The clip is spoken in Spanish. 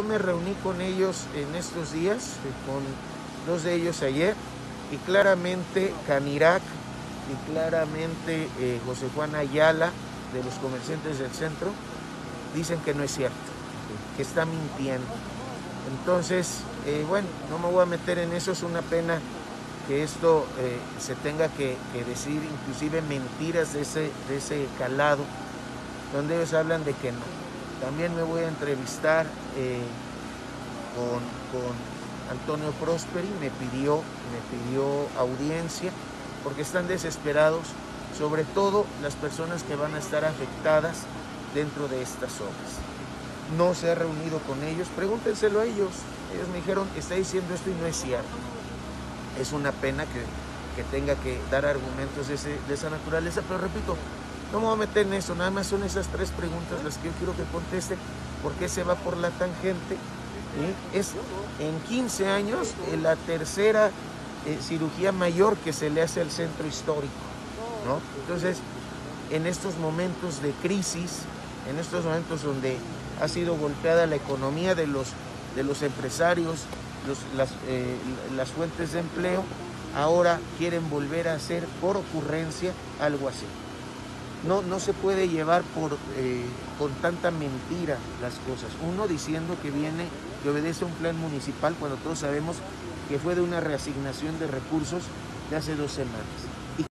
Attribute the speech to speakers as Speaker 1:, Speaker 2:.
Speaker 1: Yo me reuní con ellos en estos días, con dos de ellos ayer, y claramente Canirac y claramente José Juan Ayala, de los comerciantes del centro, dicen que no es cierto, que está mintiendo. Entonces, bueno, no me voy a meter en eso, es una pena que esto se tenga que decir, inclusive mentiras de ese calado, donde ellos hablan de que no. También me voy a entrevistar con Antonio Prosperi, me pidió audiencia, porque están desesperados, sobre todo las personas que van a estar afectadas dentro de estas obras. No se ha reunido con ellos, pregúntenselo a ellos. Ellos me dijeron, está diciendo esto y no es cierto. Es una pena que tenga que dar argumentos de esa naturaleza, pero repito, no me voy a meter en eso, nada más son esas tres preguntas las que yo quiero que conteste. ¿Por qué se va por la tangente? Es en 15 años la tercera cirugía mayor que se le hace al centro histórico, ¿no? Entonces, en estos momentos de crisis, en estos momentos donde ha sido golpeada la economía de los empresarios, las fuentes de empleo, ahora quieren volver a hacer por ocurrencia algo así. No se puede llevar con tanta mentira las cosas. Uno diciendo que obedece a un plan municipal cuando todos sabemos que fue de una reasignación de recursos de hace 2 semanas.